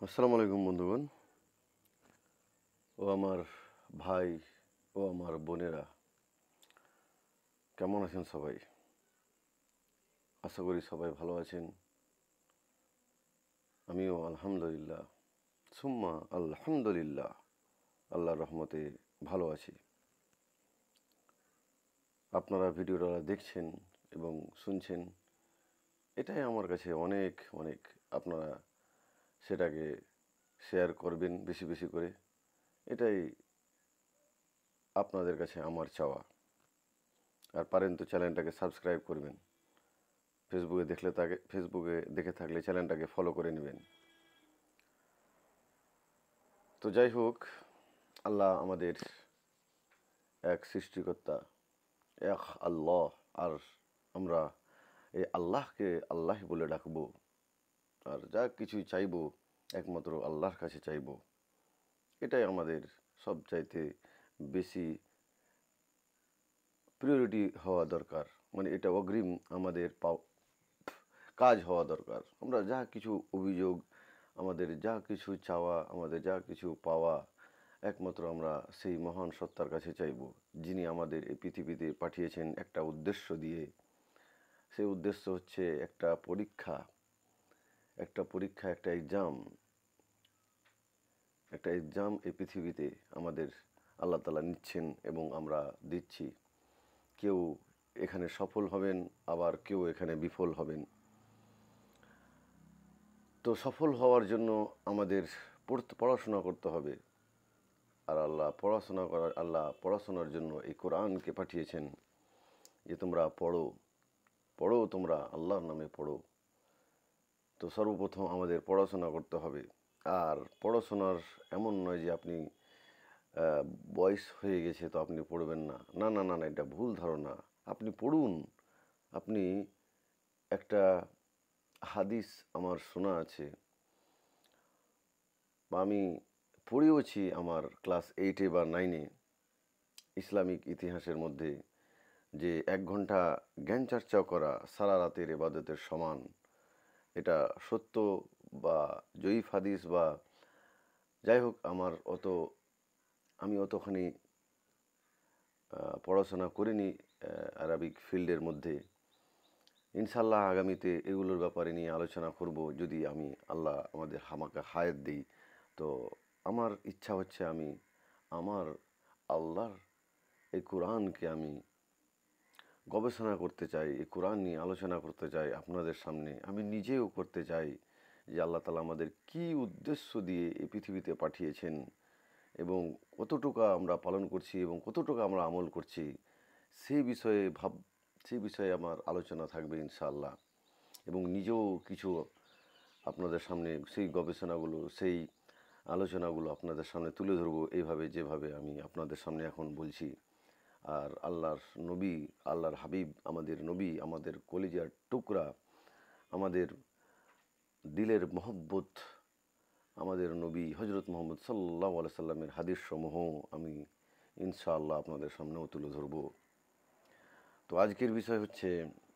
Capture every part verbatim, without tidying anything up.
আসসালামু আলাইকুম বন্ধুগণ ও আমার ভাই ও আমার বোনেরা, কেমন আছেন সবাই? আশা করি সবাই ভালো আছেন। আমিও আলহামদুলিল্লাহ সুম্মা আলহামদুলিল্লাহ আল্লাহর রহমতে ভালো আছি। আপনারা ভিডিওটা দেখছেন এবং শুনছেন, এটাই আমার কাছে অনেক অনেক। আপনারা সেটাকে শেয়ার করবেন বেশি বেশি করে, এটাই আপনাদের কাছে আমার চাওয়া। আর পারেন তো চ্যানেলটাকে সাবস্ক্রাইব করবেন। ফেসবুকে দেখলে তাকে ফেসবুকে দেখে থাকলে চ্যানেলটাকে ফলো করে নেবেন। তো যাই হোক, আল্লাহ আমাদের এক সৃষ্টিকর্তা, এক আল্লাহ। আর আমরা এই আল্লাহকে আল্লাহ বলে ডাকবো, আর যা কিছুই চাইবো একমাত্র আল্লাহর কাছে চাইবো। এটাই আমাদের সবচাইতে বেশি প্রিয়রিটি হওয়া দরকার, মানে এটা অগ্রিম আমাদের পাও কাজ হওয়া দরকার। আমরা যা কিছু অভিযোগ, আমাদের যা কিছু চাওয়া, আমাদের যা কিছু পাওয়া, একমাত্র আমরা সেই মহান সত্তার কাছে চাইব, যিনি আমাদের এই পৃথিবীতে পাঠিয়েছেন একটা উদ্দেশ্য দিয়ে। সেই উদ্দেশ্য হচ্ছে একটা পরীক্ষা, একটা পরীক্ষা একটা এক্সাম একটা এক্সাম এই পৃথিবীতে আমাদের আল্লাহ তাআলা নিচ্ছেন এবং আমরা দিচ্ছি। কেউ এখানে সফল হবেন, আবার কেউ এখানে বিফল হবেন। তো সফল হওয়ার জন্য আমাদের পড়াশোনা করতে হবে। আর আল্লাহ পড়াশোনা করার আল্লাহ পড়াশোনার জন্য এই কোরআনকে পাঠিয়েছেন, যে তোমরা পড়ো পড়ো তোমরা আল্লাহর নামে পড়ো। তো সর্বপ্রথম আমাদের পড়াশোনা করতে হবে। আর পড়াশোনার এমন নয় যে আপনি বয়স হয়ে গেছে তো আপনি পড়বেন না, না না না না এটা ভুল ধারণা। আপনি পড়ুন। আপনি একটা হাদিস আমার শোনা আছে, বা আমি পড়িয়েওছি আমার ক্লাস এইটে বা নাইনে, ইসলামিক ইতিহাসের মধ্যে, যে এক ঘন্টা জ্ঞান চর্চা করা সারা রাতের ইবাদতের সমান। এটা সত্য বা জয়ীফ হাদিস, বা যাই হোক, আমার অত আমি অতখানি পড়াশোনা করিনি আরবিক ফিল্ডের মধ্যে। ইনশাল্লাহ আগামীতে এগুলোর ব্যাপারে নিয়ে আলোচনা করব, যদি আমি আল্লাহ আমাদের আমাকে হায়াত দিই। তো আমার ইচ্ছা হচ্ছে আমি আমার আল্লাহর এই কোরআনকে আমি গবেষণা করতে চাই, এই কোরআন নিয়ে আলোচনা করতে চাই আপনাদের সামনে। আমি নিজেও করতে চাই যে আল্লাহ তাআলা আমাদের কী উদ্দেশ্য দিয়ে এই পৃথিবীতে পাঠিয়েছেন, এবং কতটুকু আমরা পালন করছি এবং কতটুকু আমরা আমল করছি, সেই বিষয়ে ভাব সেই বিষয়ে আমার আলোচনা থাকবে ইনশাআল্লাহ। এবং নিজেও কিছু আপনাদের সামনে সেই গবেষণাগুলো, সেই আলোচনাগুলো আপনাদের সামনে তুলে ধরবো, এইভাবে যেভাবে আমি আপনাদের সামনে এখন বলছি। আর আল্লাহর নবী, আল্লাহর হাবিব, আমাদের নবী, আমাদের কলিজার টুকরা, আমাদের দিলের মহব্বত, আমাদের নবী হজরত মুহাম্মদ সাল্লাল্লাহু আলাইহি সাল্লামের হাদিস সমূহ আমি ইনশাআল্লাহ আপনাদের সামনেও তুলে ধরব। তো আজকের বিষয় হচ্ছে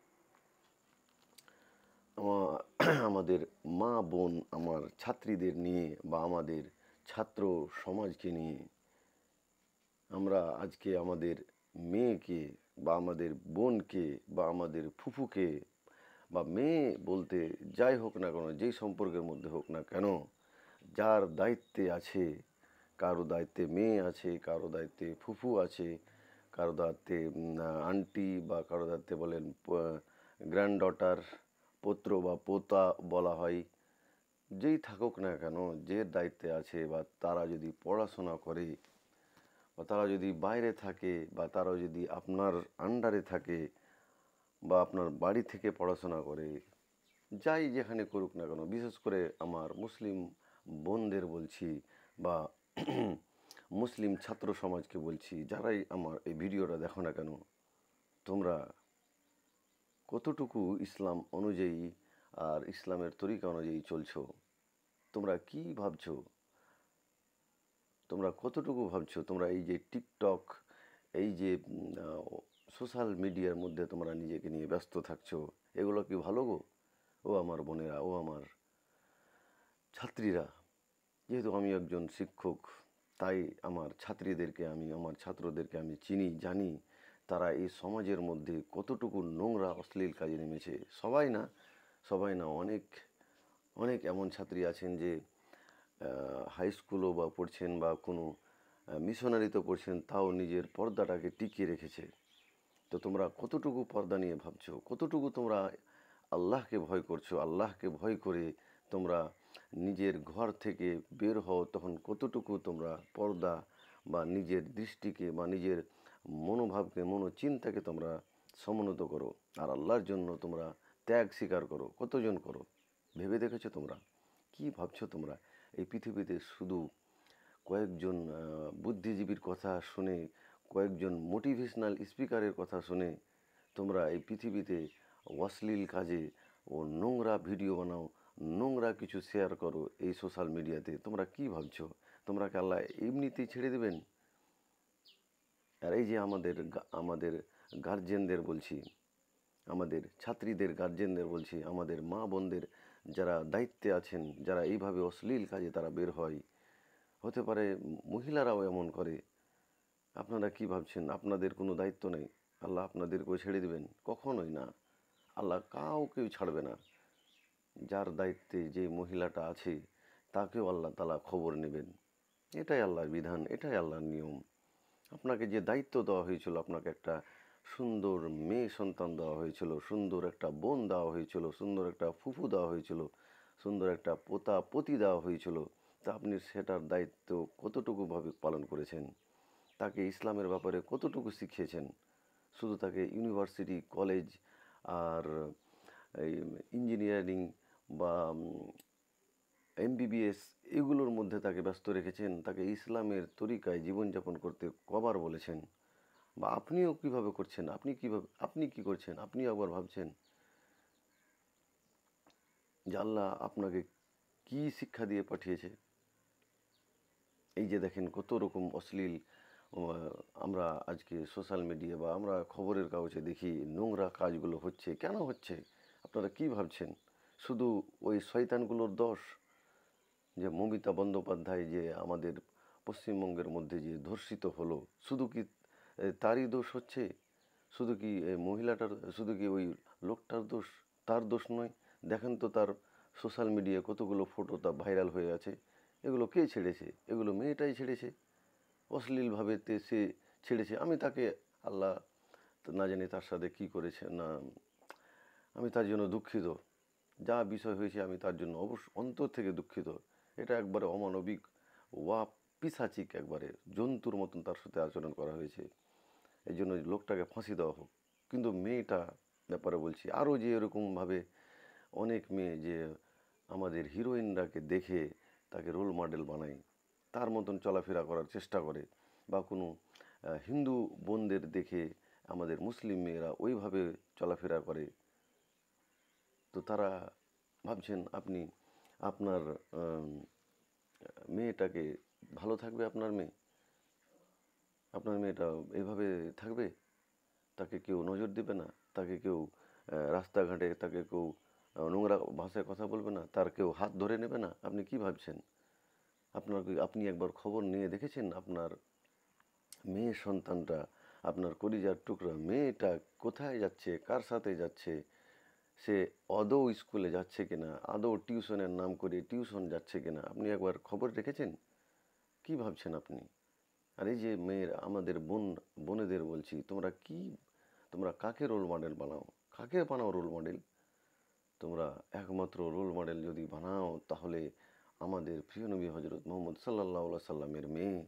আমাদের মা বোন, আমার ছাত্রীদের নিয়ে, বা আমাদের ছাত্র সমাজকে নিয়ে। আমরা আজকে আমাদের মেয়েকে, বা আমাদের বোনকে, বা আমাদের ফুফুকে, বা মেয়ে বলতে যাই হোক না কেন, যেই সম্পর্কের মধ্যে হোক না কেন, যার দায়িত্বে আছে, কারো দায়িত্বে মেয়ে আছে, কারো দায়িত্বে ফুফু আছে, কারো দায়িত্বে আন্টি, বা কারো দায়িত্বে বলেন গ্র্যান্ড ডটার, পুত্র বা পোতা বলা হয়। যেই থাকুক না কেন, যে দায়িত্বে আছে, বা তারা যদি পড়াশোনা করে, বা তারা যদি বাইরে থাকে, বা তারা যদি আপনার আন্ডারে থাকে, বা আপনার বাড়ি থেকে পড়াশোনা করে, যাই যেখানে করুক না কেন, বিশেষ করে আমার মুসলিম বোনদের বলছি, বা মুসলিম ছাত্র সমাজকে বলছি, যারাই আমার এই ভিডিওটা দেখো না কেন, তোমরা কতটুকু ইসলাম অনুযায়ী আর ইসলামের তরিকা অনুযায়ী চলছো? তোমরা কি ভাবছো? তোমরা কতটুকু ভাবছো? তোমরা এই যে টিকটক, এই যে সোশ্যাল মিডিয়ার মধ্যে তোমরা নিজেকে নিয়ে ব্যস্ত থাকছো, এগুলো কি ভালো গো? ও আমার বোনেরা, ও আমার ছাত্রীরা, যেহেতু আমি একজন শিক্ষক, তাই আমার ছাত্রীদেরকে আমি আমার ছাত্রদেরকে আমি চিনি, জানি তারা এই সমাজের মধ্যে কতটুকু নোংরা অশ্লীল কাজে নেমেছে। সবাই না, সবাই না, অনেক অনেক এমন ছাত্রী আছেন যে হাই স্কুলও বা পড়ছেন বা কোনো মিশনারিতে পড়ছেন, তাও নিজের পর্দাটাকে টিকিয়ে রেখেছে। তো তোমরা কতটুকু পর্দা নিয়ে ভাবছো, কতটুকু তোমরা আল্লাহকে ভয় করছো, আল্লাহকে ভয় করে তোমরা নিজের ঘর থেকে বের হও, তখন কতটুকু তোমরা পর্দা বা নিজের দৃষ্টিকে বা নিজের মনোভাবকে মনোচিন্তাকে তোমরা সমুন্নত করো, আর আল্লাহর জন্য তোমরা ত্যাগ স্বীকার করো। কতজন করো ভেবে দেখেছো তোমরা? কি ভাবছো তোমরা? এই পৃথিবীতে শুধু কয়েকজন বুদ্ধিজীবীর কথা শুনে, কয়েকজন মোটিভেশনাল স্পিকারের কথা শুনে তোমরা এই পৃথিবীতে অশ্লীল কাজে ও নোংরা ভিডিও বানাও, নোংরা কিছু শেয়ার করো এই সোশ্যাল মিডিয়াতে। তোমরা কি ভাবছো? তোমরা কি আল্লাহ এমনিতেই ছেড়ে দেবেন? আর এই যে আমাদের আমাদের গার্জেনদের বলছি, আমাদের ছাত্রীদের গার্জেনদের বলছি, আমাদের মা বোনদের যারা দায়িত্বে আছেন, যারা এইভাবে অশ্লীল কাজে তারা বের হয়, হতে পারে মহিলারাও এমন করে, আপনারা কি ভাবছেন আপনাদের কোনো দায়িত্ব নেই? আল্লাহ আপনাদেরকেও ছেড়ে দিবেন? কখনোই না। আল্লাহ কাউকেও ছাড়বে না। যার দায়িত্বে যে মহিলাটা আছে তাকেও আল্লাহ তাআলা খবর নেবেন। এটাই আল্লাহর বিধান, এটাই আল্লাহর নিয়ম। আপনাকে যে দায়িত্ব দেওয়া হয়েছিল, আপনাকে একটা সুন্দর মেয়ে সন্তান দেওয়া হয়েছিল, সুন্দর একটা বোন দেওয়া হয়েছিল, সুন্দর একটা ফুফু দেওয়া হয়েছিল, সুন্দর একটা পোতা পতি দেওয়া হয়েছিল, তা আপনি সেটার দায়িত্ব কতটুকুভাবে পালন করেছেন? তাকে ইসলামের ব্যাপারে কতটুকু শিখিয়েছেন? শুধু তাকে ইউনিভার্সিটি, কলেজ আর এই ইঞ্জিনিয়ারিং বা এমবিবিএস এগুলোর মধ্যে তাকে ব্যস্ত রেখেছেন? তাকে ইসলামের তরিকায় জীবনযাপন করতে কবার বলেছেন? বা আপনিও কিভাবে করছেন? আপনি কিভাবে আপনি কি করছেন? আপনি একবার ভাবছেন যে আল্লাহ আপনাকে কি শিক্ষা দিয়ে পাঠিয়েছে? এই যে দেখেন কত রকম অশ্লীল আমরা আজকে সোশ্যাল মিডিয়া বা আমরা খবরের কাগজে দেখি নোংরা কাজগুলো হচ্ছে। কেন হচ্ছে? আপনারা কি ভাবছেন? শুধু ওই শয়তানগুলোর দোষ? যে মমিতা বন্দ্যোপাধ্যায় যে আমাদের পশ্চিমবঙ্গের মধ্যে যে ধর্ষিত হলো, শুধু কি তারই দোষ হচ্ছে? শুধু কি মহিলাটার, শুধু কি ওই লোকটার দোষ? তার দোষ নয়? দেখেন তো তার সোশ্যাল মিডিয়ায় কতগুলো ফটো তা ভাইরাল হয়ে আছে। এগুলো কে ছেড়েছে? এগুলো মেয়েটাই ছেড়েছে, অশ্লীলভাবে সে ছেড়েছে। আমি তাকে আল্লাহ না জানি তার সাথে কী করেছে না, আমি তার জন্য দুঃখিত। যা বিষয় হয়েছে আমি তার জন্য অবশ্য অন্তর থেকে দুঃখিত। এটা একবারে অমানবিক, ওয়া পিশাচিক, একবারে জন্তুর মতন তার সাথে আচরণ করা হয়েছে। এই জন্য লোকটাকে ফাঁসি দেওয়া হোক। কিন্তু মেয়েটা ব্যাপারে বলছি, আরও যে এরকমভাবে অনেক মেয়ে যে আমাদের হিরোইনরাকে দেখে তাকে রোল মডেল বানায়, তার মতন চলাফেরা করার চেষ্টা করে, বা কোনো হিন্দু বোনদের দেখে আমাদের মুসলিম মেয়েরা ওইভাবে চলাফেরা করে, তো তারা ভাবছেন আপনি আপনার মেয়েটাকে ভালো থাকবে? আপনার মেয়ে আপনার মেয়েটা এইভাবে থাকবে? তাকে কেউ নজর দেবে না? তাকে কেউ রাস্তাঘাটে তাকে কেউ নোংরা ভাষায় কথা বলবে না? তার কেউ হাত ধরে নেবে না? আপনি কি ভাবছেন? আপনার আপনি একবার খবর নিয়ে দেখেছেন আপনার মেয়ে সন্তানটা, আপনার কলিজার টুকরা মেয়েটা কোথায় যাচ্ছে, কার সাথে যাচ্ছে, সে আদৌ স্কুলে যাচ্ছে কিনা, আদৌ টিউশনের নাম করে টিউশন যাচ্ছে কিনা, আপনি একবার খবর রেখেছেন? কি ভাবছেন আপনি? আর এই যে মেয়ের আমাদের বোন বোনেদের বলছি, তোমরা কি তোমরা কাকে রোল মডেল বানাও? কাকে বানাও রোল মডেল? তোমরা একমাত্র রোল মডেল যদি বানাও তাহলে আমাদের প্রিয় নবী হজরত মোহাম্মদ সাল্লাল্লাহু আলাইহি সাল্লামের মেয়ে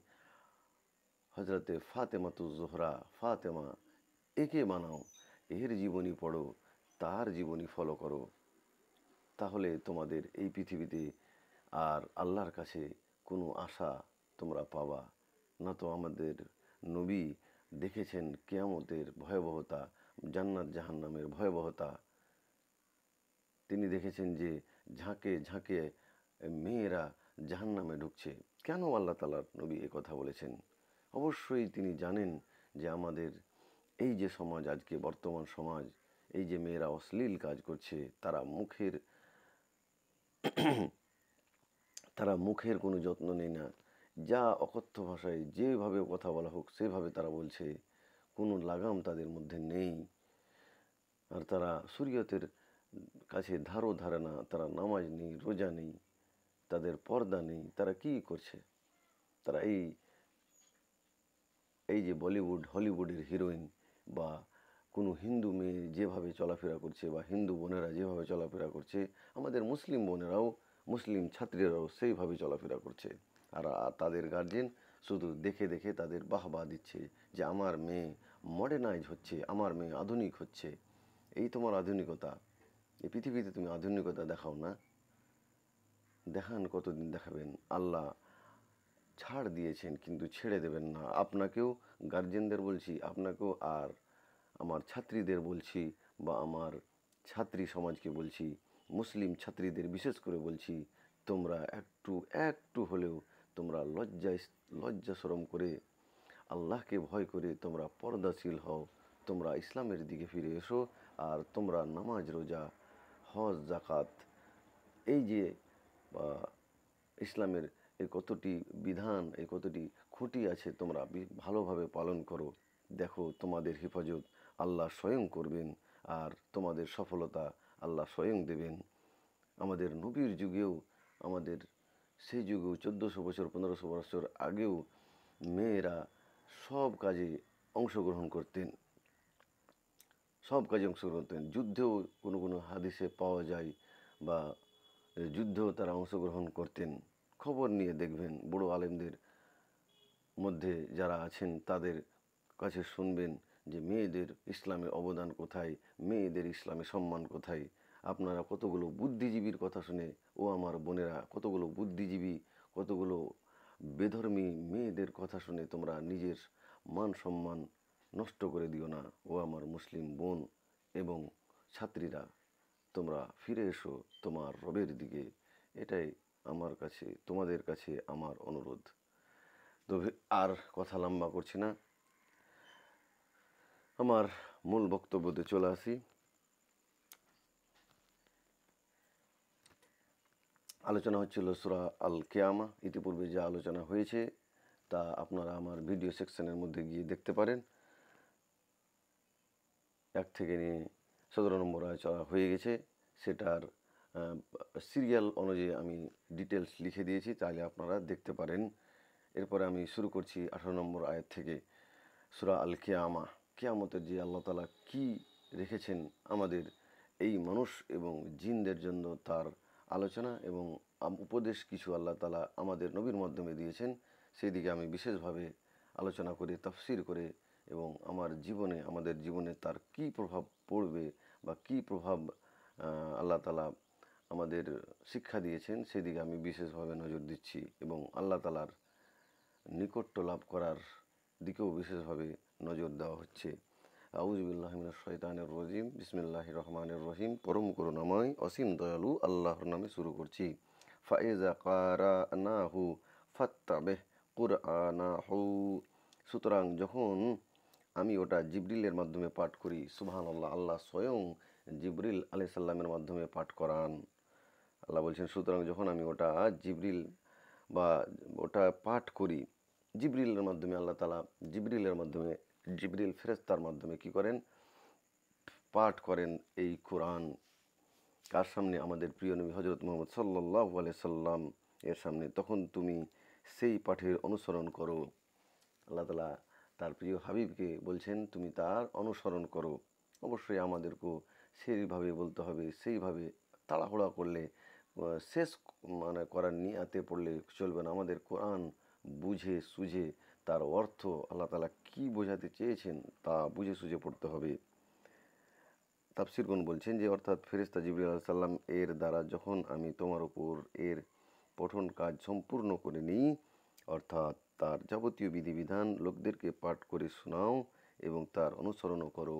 হজরতে ফাতেমাতু জোহরা, ফাতেমা, একে বানাও, এর জীবনী পড়ো, তার জীবনী ফলো করো। তাহলে তোমাদের এই পৃথিবীতে আর আল্লাহর কাছে কোনো আশা তোমরা পাবা না। তো আমাদের নবী দেখেছেন কিয়ামতের ভয়াবহতা, জান্নাত জাহান্নামের ভয়াবহতা। তিনি দেখেছেন যে ঝাঁকে ঝাঁকে মেয়েরা জাহান্নামে ঢুকছে। কেন আল্লাহ তাআলার নবী এ কথা বলেছেন? অবশ্যই তিনি জানেন যে আমাদের এই যে সমাজ, আজকে বর্তমান সমাজ, এই যে মেয়েরা অশ্লীল কাজ করছে, তারা মুখের তারা মুখের কোনো যত্ন নেয় না, যা অকথ্য ভাষায় যেভাবে কথা বলা হোক সেভাবে তারা বলছে, কোনো লাগাম তাদের মধ্যে নেই। আর তারা শরীয়তের কাছে ধারও ধারে না, তারা নামাজ নেই, রোজা নেই, তাদের পর্দা নেই, তারা কি করছে? তারা এই এই যে বলিউড হলিউডের হিরোইন বা কোনো হিন্দু মেয়ে যেভাবে চলাফেরা করছে বা হিন্দু বোনেরা যেভাবে চলাফেরা করছে, আমাদের মুসলিম বোনেরাও, মুসলিম ছাত্রীরাও সেইভাবে চলাফেরা করছে। আর আর তাদের গার্জেন শুধু দেখে দেখে তাদের বাহবা দিচ্ছে যে আমার মেয়ে মডার্নাইজ হচ্ছে, আমার মেয়ে আধুনিক হচ্ছে। এই তোমার আধুনিকতা? এই পৃথিবীতে তুমি আধুনিকতা দেখাও না, দেখান, কতদিন দেখাবেন? আল্লাহ ছাড় দিয়েছেন কিন্তু ছেড়ে দেবেন না। আপনাকেও, গার্জেনদের বলছি, আপনাকেও আর আমার ছাত্রীদের বলছি বা আমার ছাত্রী সমাজকে বলছি, মুসলিম ছাত্রীদের বিশেষ করে বলছি, তোমরা একটু একটু হলেও তোমরা লজ্জায় লজ্জা শরম করে, আল্লাহকে ভয় করে তোমরা পর্দাশীল হও, তোমরা ইসলামের দিকে ফিরে এসো। আর তোমরা নামাজ, রোজা, হজ, জাকাত, এই যে ইসলামের এই কতটি বিধান, এই কতটি খুঁটি আছে, তোমরা ভালোভাবে পালন করো। দেখো তোমাদের হেফাজত আল্লাহ স্বয়ং করবেন, আর তোমাদের সফলতা আল্লাহ স্বয়ং দেবেন। আমাদের নবীর যুগেও, আমাদের সেই যুগেও চোদ্দোশো বছর পনেরোশো বছর আগেও মেয়েরা সব কাজে অংশগ্রহণ করতেন, সব কাজে অংশগ্রহণ করতেন। যুদ্ধেও কোনো কোনো হাদিসে পাওয়া যায় বা যুদ্ধেও তারা অংশগ্রহণ করতেন। খবর নিয়ে দেখবেন, বড় আলেমদের মধ্যে যারা আছেন তাদের কাছে শুনবেন যে মেয়েদের ইসলামে অবদান কোথায়, মেয়েদের ইসলামে সম্মান কোথায়। আপনারা কতগুলো বুদ্ধিজীবীর কথা শুনে, ও আমার বোনেরা, কতগুলো বুদ্ধিজীবী, কতগুলো বেধর্মী মেয়েদের কথা শুনে তোমরা নিজের মান সম্মান নষ্ট করে দিও না। ও আমার মুসলিম বোন এবং ছাত্রীরা, তোমরা ফিরে এসো তোমার রবের দিকে। এটাই আমার কাছে, তোমাদের কাছে আমার অনুরোধ। তো আর কথা লম্বা করছি না, আমার মূল বক্তব্যতে চলে আসি। আলোচনা হচ্ছিল সূরা আল কিয়ামা। ইতিপূর্বে যা আলোচনা হয়েছে তা আপনারা আমার ভিডিও সেকশনের মধ্যে গিয়ে দেখতে পারেন। এক থেকে নিয়ে সতেরো নম্বর আয়াত হয়ে গেছে, সেটার সিরিয়াল অনুযায়ী আমি ডিটেলস লিখে দিয়েছি, তাহলে আপনারা দেখতে পারেন। এরপরে আমি শুরু করছি আঠারো নম্বর আয়াত থেকে। সূরা আল কিয়ামা, কিয়ামতের যে আল্লাহ তাআলা কী রেখেছেন আমাদের এই মানুষ এবং জিনদের জন্য, তার আলোচনা এবং উপদেশ কিছু আল্লাহ তাআলা আমাদের নবীর মাধ্যমে দিয়েছেন, সেই দিকে আমি বিশেষভাবে আলোচনা করে, তাফসির করে, এবং আমার জীবনে, আমাদের জীবনে তার কী প্রভাব পড়বে বা কী প্রভাব আল্লাহ তাআলা আমাদের শিক্ষা দিয়েছেন, সেদিকে আমি বিশেষভাবে নজর দিচ্ছি এবং আল্লাহ তাআলার নিকট্য লাভ করার দিকেও বিশেষভাবে নজর দেওয়া হচ্ছে। আউযু বিল্লাহি মিনাশ শাইতানির রাজিম, বিসমিল্লাহির রহমানির রহিম। পরম করুণাময় অসীম দয়ালু আল্লাহর নামে শুরু করছি। ফাইজা কারানাহু ফাত্তাবিহ কুরআনাহু। সুতরাং যখন আমি ওটা জিবরিলের মাধ্যমে পাঠ করি, সুবহানাল্লাহ, আল্লাহ স্বয়ং জিবরিল আলাইহিস সালামের মাধ্যমে পাঠ করান। আল্লাহ বলছেন, সুতরাং যখন আমি ওটা জিবরিল বা ওটা পাঠ করি জিবরিলের মাধ্যমে, আল্লাহ তাআলা জিবরিলের মাধ্যমে, জিবরিল ফেরেশতার মাধ্যমে কি করেন? পাঠ করেন এই কোরআন। কার সামনে? আমাদের প্রিয় নবী হযরত মুহাম্মদ সাল্লাল্লাহু আলাইহি সাল্লাম এর সামনে। তখন তুমি সেই পাঠের অনুসরণ করো। আল্লাহ তাআলা তার প্রিয় হাবিবকে বলছেন, তুমি তার অনুসরণ করো। অবশ্যই আমাদেরকেও সেইভাবে বলতে হবে, সেইভাবে তাড়াহুড়া করলে, শেষ মানে করার নিয়াতে পড়লে চলবে না। আমাদের কোরআন বুঝে সুঝে তার অর্থ, আল্লাহ তাআলা কী বোঝাতে চেয়েছেন তা বুঝে সুঝে পড়তে হবে। তাফসীরগণ বলছেন যে, অর্থাৎ ফেরেশতা জিবরিল আলাইহিস সালাম এর দ্বারা যখন আমি তোমার উপর এর পঠন কাজ সম্পূর্ণ করে নিই, অর্থাৎ তার যাবতীয় বিধিবিধান লোকদেরকে পাঠ করে শোনাও এবং তার অনুসরণও করো।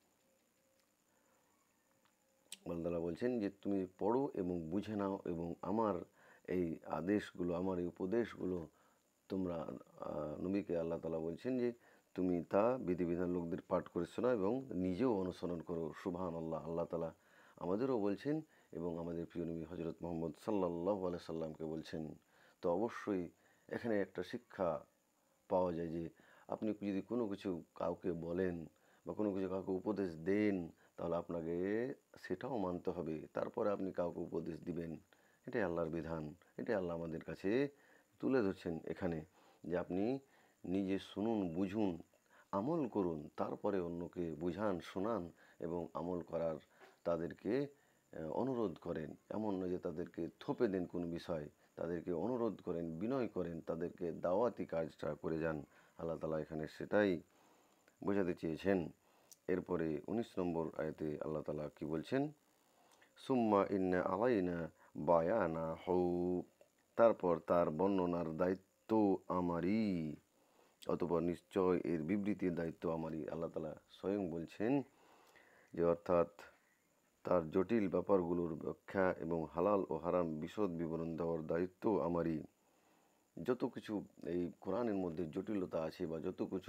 আল্লাহ বলছেন যে তুমি পড়ো এবং বুঝে নাও এবং আমার এই আদেশগুলো, আমার এই উপদেশগুলো তোমরা, নবীকে আল্লাহ তাআলা বলছেন যে তুমি তা বিধিবিধান লোকদের পাঠ করে শোনাও এবং নিজেও অনুসরণ করো। সুবহানাল্লাহ, আল্লাহ তাআলা আমাদেরও বলছেন এবং আমাদের প্রিয় নবী হযরত মুহাম্মদ সাল্লাল্লাহু আলাইহি সাল্লামকে বলছেন। তো অবশ্যই এখানে একটা শিক্ষা পাওয়া যায় যে আপনি যদি কোনো কিছু কাউকে বলেন বা কোনো কিছু কাউকে উপদেশ দেন, তাহলে আপনাকে সেটাও মানতে হবে, তারপরে আপনি কাউকে উপদেশ দিবেন। এটাই আল্লাহর বিধান। এটাই আল্লাহ আমাদের কাছে তুলে ধরছেন এখানে, যে আপনি নিজে শুনুন, বুঝুন, আমল করুন, তারপরে অন্যকে বুঝান, শোনান এবং আমল করার তাদেরকে অনুরোধ করেন। এমন নয় যে তাদেরকে থোপে দেন কোনো বিষয়, তাদেরকে অনুরোধ করেন, বিনয় করেন, তাদেরকে দাওয়াতি কাজটা করে যান। আল্লাহ তালা এখানে সেটাই বোঝাতে চেয়েছেন। এরপরে উনিশ নম্বর আয়াতে আল্লাহ তালা কি বলছেন? সুম্মা ইন্না আলাইনা বায়ানা হৌ, তারপর তার বর্ণনার দায়িত্ব আমারই, অতঃপর নিশ্চয় এর বিবৃতির দায়িত্ব আমারই। আল্লাহ তালা স্বয়ং বলছেন যে অর্থাৎ তার জটিল ব্যাপারগুলোর ব্যাখ্যা এবং হালাল ও হারাম বিশদ বিবরণ দেওয়ার দায়িত্ব আমারই। যত কিছু এই কোরআনের মধ্যে জটিলতা আছে বা যত কিছু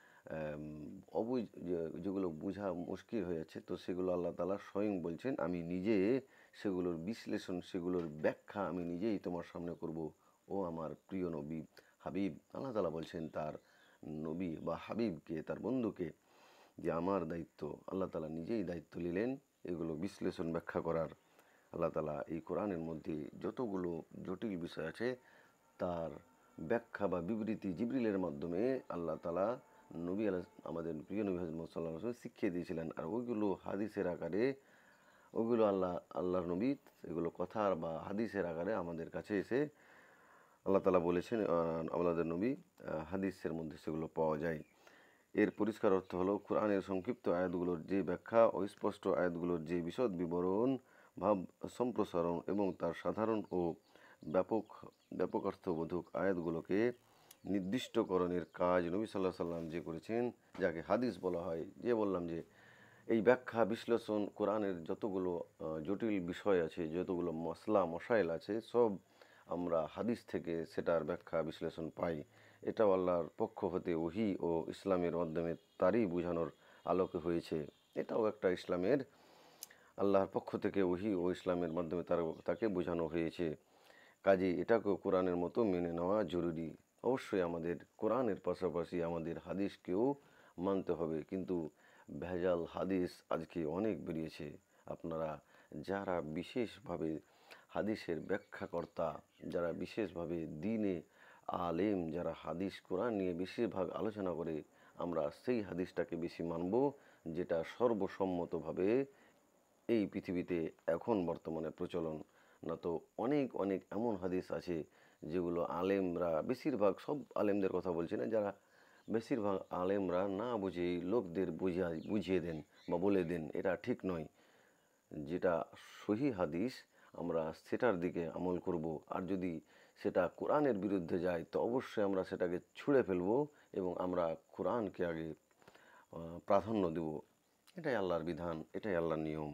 অবুঝ যেগুলো বোঝা মুশকিল হয়ে যাচ্ছে, তো সেগুলো আল্লাহ তাআলা স্বয়ং বলছেন আমি নিজে সেগুলোর বিশ্লেষণ, সেগুলোর ব্যাখ্যা আমি নিজেই তোমার সামনে করব, ও আমার প্রিয় নবী হাবিব। আল্লাহ তাআলা বলছেন তার নবী বা হাবিবকে, তার বন্ধুকে, যে আমার দায়িত্ব, আল্লাহ তাআলা নিজেই দায়িত্ব নিলেন এগুলো বিশ্লেষণ ব্যাখ্যা করার। আল্লাহ তাআলা এই কোরআনের মধ্যে যতগুলো জটিল বিষয় আছে তার ব্যাখ্যা বা বিবৃতি জিবরিলের মাধ্যমে আল্লাহ তাআলা নবী আলাহ আমাদের প্রিয় নবী হযরত মুহাম্মদ সাল্লাল্লাহু আলাইহি ওয়াসাল্লাম শিখিয়ে দিয়েছিলেন। আর ওইগুলো হাদিসের আকারে, ওইগুলো আল্লাহ আল্লাহর নবী এগুলো কথার বা হাদিসের আকারে আমাদের কাছে এসে আল্লাহ তাআলা বলেছেন, আমাদের নবী হাদিসের মধ্যে সেগুলো পাওয়া যায়। এর পরিষ্কার অর্থ হলো কোরআনের সংক্ষিপ্ত আয়াতগুলোর যে ব্যাখ্যা, অস্পষ্ট আয়াতগুলোর যে বিশদ বিবরণ, ভাব সম্প্রসারণ এবং তার সাধারণ ও ব্যাপক ব্যাপক অর্থবোধক আয়াতগুলোকে নির্দিষ্টকরণের কাজ নবী সাল্লাল্লাহু আলাইহি সাল্লাম যে করেছেন, যাকে হাদিস বলা হয়। যে বললাম যে এই ব্যাখ্যা বিশ্লেষণ কোরআনের যতগুলো জটিল বিষয় আছে, যতগুলো মশলা মশাইল আছে, সব আমরা হাদিস থেকে সেটার ব্যাখ্যা বিশ্লেষণ পাই। এটাও আল্লাহর পক্ষ হতে ওহী ও ইসলামের মাধ্যমে তারই বোঝানোর আলোকে হয়েছে। এটাও একটা ইসলামের, আল্লাহর পক্ষ থেকে ওহী ও ইসলামের মাধ্যমে তার তাকে বোঝানো হয়েছে। কাজে এটাকেও কোরআনের মতো মেনে নেওয়া জরুরি। অবশ্যই আমাদের কোরআনের পাশাপাশি আমাদের হাদিসকেও মানতে হবে, কিন্তু ভেজাল হাদিস আজকে অনেক বেরিয়েছে। আপনারা যারা বিশেষভাবে হাদিসের ব্যাখ্যাকর্তা, যারা বিশেষভাবে দ্বীনে আলেম, যারা হাদিস কোরআন নিয়ে বেশিরভাগ আলোচনা করে, আমরা সেই হাদিসটাকে বেশি মানব যেটা সর্বসম্মতভাবে এই পৃথিবীতে এখন বর্তমানে প্রচলন। না তো অনেক অনেক এমন হাদিস আছে যেগুলো আলেমরা, বেশিরভাগ সব আলেমদের কথা বলছি না, যারা বেশিরভাগ আলেমরা না বুঝেই লোকদের বুঝিয়ে বুঝিয়ে দেন বা বলে দেন এটা ঠিক নয়। যেটা সহি হাদিস আমরা সেটার দিকে আমল করব, আর যদি সেটা কোরআনের বিরুদ্ধে যায় তো অবশ্যই আমরা সেটাকে ছুঁড়ে ফেলব এবং আমরা কোরআনকে আগে প্রাধান্য দেব। এটাই আল্লাহর বিধান, এটাই আল্লাহর নিয়ম।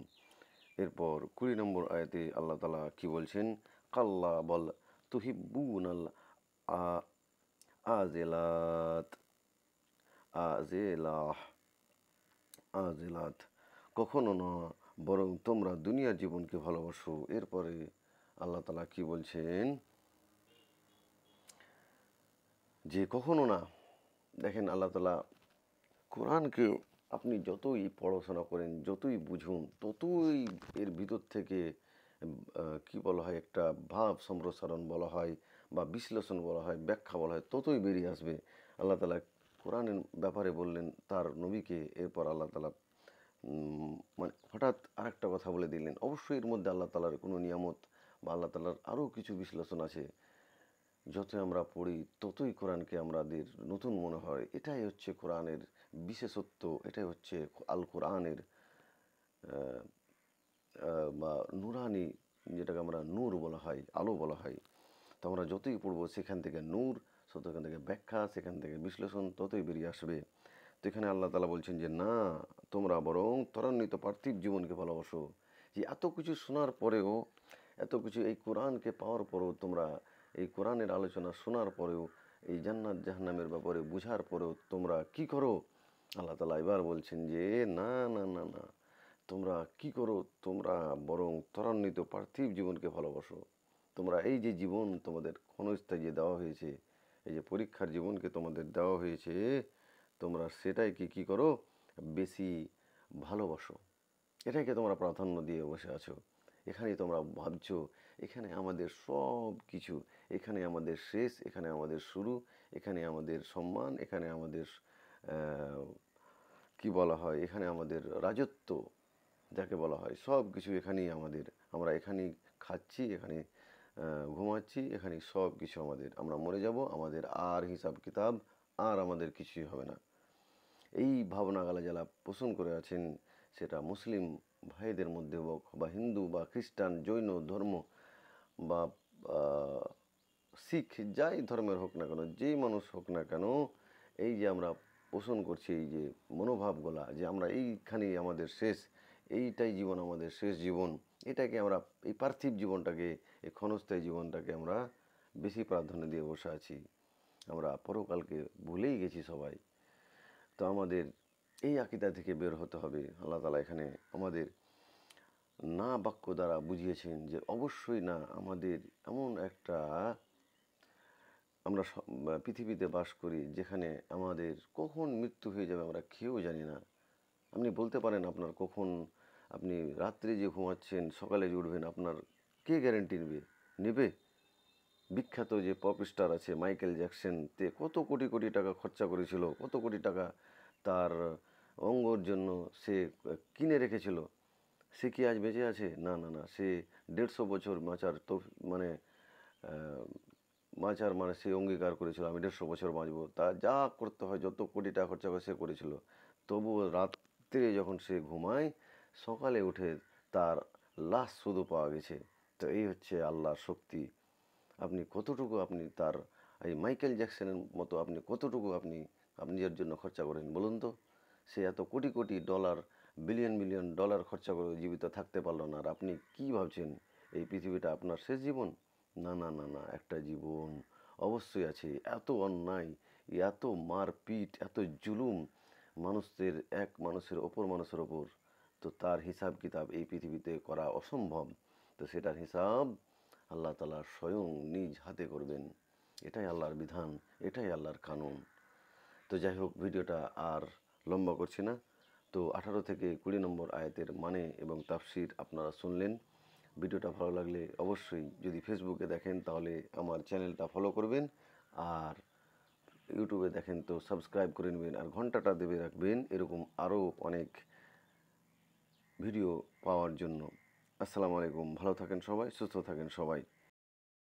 এরপর কুড়ি নম্বর আয়াতে আল্লাহ তাআলা কি বলছেন? কাল্লা বল তুহিব্বুনাল আজিলাত আজিলাহ আজিলাত, কখনো না, বরং তোমরা দুনিয়ার জীবনকে ভালোবাসো। এরপরে আল্লাহ তাআলা কি বলছেন? যে কখনো না। দেখেন আল্লাহ তাআলা কোরআনকে আপনি যতই পড়াশোনা করেন, যতই বুঝুন, ততই এর ভিতর থেকে কি বলা হয়, একটা ভাব সম্প্রসারণ বলা হয় বা বিশ্লেষণ বলা হয়, ব্যাখ্যা বলা হয়, ততই বেরিয়ে আসবে। আল্লাহ তাআলা কোরআনের ব্যাপারে বললেন তার নবীকে, এরপর আল্লাহ তাআলা মানে হঠাৎ আরেকটা কথা বলে দিলেন। অবশ্যই এর মধ্যে আল্লাহ তাআলার কোনো নিয়ামত বা আল্লাহ তাআলার আরও কিছু বিশ্লেষণ আছে। যতই আমরা পড়ি ততই কোরআনকে আমাদের নতুন মনে হয়। এটাই হচ্ছে কোরআনের বিশেষত্ব, এটাই হচ্ছে আল কোরআনের বা নুরানি, যেটাকে আমরা নূর বলা হয়, আলো বলা হয়। তো আমরা যতই পড়বো সেখান থেকে নূর, সেখান থেকে ব্যাখ্যা, সেখান থেকে বিশ্লেষণ ততই বেরিয়ে আসবে। তো এখানে আল্লাহ তাআলা বলছেন যে না, তোমরা বরং ত্বরান্বিত পার্থিব জীবনকে ভালোবাসো। যে এত কিছু শোনার পরেও, এত কিছু এই কোরআনকে পাওয়ার পরেও, তোমরা এই কোরআনের আলোচনা শোনার পরেও, এই জান্নাত জাহান্নামের ব্যাপারে বুঝার পরেও তোমরা কি করো? আল্লাহ তাআলা এবার বলছেন যে না না না না, তোমরা কি করো? তোমরা বরং ত্বরান্বিত পার্থিব জীবনকে ভালোবাসো। তোমরা এই যে জীবন তোমাদের ক্ষণস্থায়ী যে দেওয়া হয়েছে, এই যে পরীক্ষার জীবনকে তোমাদের দেওয়া হয়েছে, তোমরা সেটাইকে কি করো, বেশি ভালোবাসো, এটাকে তোমরা প্রাধান্য দিয়ে বসে আছো। এখানেই তোমরা ভাবছো এখানে আমাদের সব কিছু, এখানে আমাদের শেষ, এখানে আমাদের শুরু, এখানে আমাদের সম্মান, এখানে আমাদের আহ, কি বলা হয়, এখানে আমাদের রাজত্ব যাকে বলা হয়, সব কিছু এখানেই আমাদের। আমরা এখানেই খাচ্ছি, এখানে আহ, ঘুমাচ্ছি, এখানেই সব কিছু আমাদের। আমরা মরে যাব, আমাদের আর হিসাব কিতাব আর আমাদের কিছুই হবে না। এই ভাবনাগুলো যারা পোষণ করে আছেন, সেটা মুসলিম ভাইদের মধ্যে হোক বা হিন্দু বা খ্রিস্টান জৈন ধর্ম বা আহ, শিখ, যাই ধর্মের হোক না কেন, যেই মানুষ হোক না কেন, এই যে আমরা পোষণ করছি এই যে মনোভাবগুলা, যে আমরা এইখানেই আমাদের শেষ, এইটাই জীবন, আমাদের শেষ জীবন, এটাকে আমরা, এই পার্থিব জীবনটাকে, এই ক্ষণস্থায়ী জীবনটাকে আমরা বেশি প্রাধান্য দিয়ে বসে আছি। আমরা পরকালকে ভুলেই গেছি সবাই। তো আমাদের এই আকিদা থেকে বের হতে হবে। আল্লাহ তাআলা এখানে আমাদের না বাক্য দ্বারা বুঝিয়েছেন যে অবশ্যই না, আমাদের এমন একটা, আমরা স- বা পৃথিবীতে বাস করি যেখানে আমাদের কখন মৃত্যু হয়ে যাবে আমরা কেউ জানি না। আপনি বলতে পারেন আপনার কখন, আপনি রাত্রে যে ঘুমাচ্ছেন সকালে যে উঠবেন, আপনার কে গ্যারেন্টি নেবে? নেবে? বিখ্যাত যে পপ স্টার আছে মাইকেল জ্যাকসন, তে কত কোটি কোটি টাকা খরচা করেছিল, কত কোটি টাকা তার অঙ্গর জন্য সে কিনে রেখেছিল। সে কি আজ বেঁচে আছে? না না না, সে দেড়শো বছর বাঁচার তো মানে আহ, বাঁচার মানে সে অঙ্গীকার করেছিল আমি দেড়শো বছর বাঁচবো, তা যা করতে হয় যত কোটি টাকা খরচা করে সে করেছিল। তবুও রাত্রে যখন সে ঘুমায়, সকালে উঠে তার লাশ শুধু পাওয়া গেছে। তো এই হচ্ছে আল্লাহর শক্তি। আপনি কতটুকু আপনি তার, এই মাইকেল জ্যাকসনের মতো আপনি কতটুকু আপনি আপনি এর জন্য খরচা করেন বলুন তো? সে এত crore crore dollar, billion billion dollar খরচা করে জীবিত থাকতে পারলো না, আর আপনি কি ভাবছেন এই পৃথিবীটা আপনার শেষ জীবন? না না না না, একটা জীবন অবশ্যই আছে। এত অন্যায়, এত মারপিট, এত জুলুম মানুষের, এক মানুষের ওপর মানুষের ওপর, তো তার হিসাব কিতাব এই পৃথিবীতে করা অসম্ভব। তো সেটার হিসাব আল্লাহ তাআলা স্বয়ং নিজ হাতে করবেন। এটাই আল্লাহর বিধান, এটাই আল্লাহর কানুন। তো যাই হোক, ভিডিওটা আর লম্বা করছি না। তো আঠারো থেকে কুড়ি নম্বর আয়াতের মানে এবং তাফসির আপনারা শুনলেন। ভিডিওটা ভালো লাগলে অবশ্যই, যদি ফেসবুকে দেখেন তাহলে আমার চ্যানেলটা ফলো করবেন, আর ইউটিউবে দেখেন তো সাবস্ক্রাইব করে নেবেন, আর ঘন্টাটা দেবে রাখবেন এরকম আরও অনেক ভিডিও পাওয়ার জন্য। আসসালামু আলাইকুম, ভালো থাকেন সবাই, সুস্থ থাকেন সবাই।